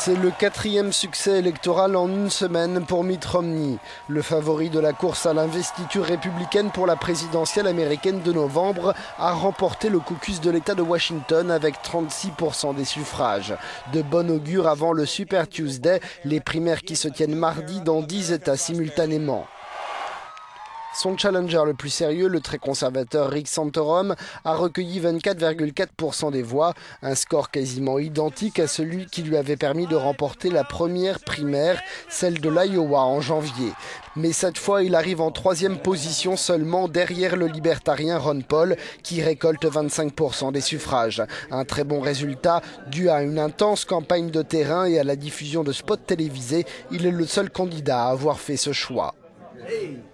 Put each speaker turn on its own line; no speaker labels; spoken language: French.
C'est le 4e succès électoral en une semaine pour Mitt Romney. Le favori de la course à l'investiture républicaine pour la présidentielle américaine de novembre a remporté le caucus de l'État de Washington avec 36% des suffrages. De bon augure avant le Super Tuesday, les primaires qui se tiennent mardi dans 10 États simultanément. Son challenger le plus sérieux, le très conservateur Rick Santorum, a recueilli 24,4% des voix, un score quasiment identique à celui qui lui avait permis de remporter la première primaire, celle de l'Iowa en janvier. Mais cette fois, il arrive en 3e position seulement derrière le libertarien Ron Paul, qui récolte 25% des suffrages. Un très bon résultat dû à une intense campagne de terrain et à la diffusion de spots télévisés. Il est le seul candidat à avoir fait ce choix.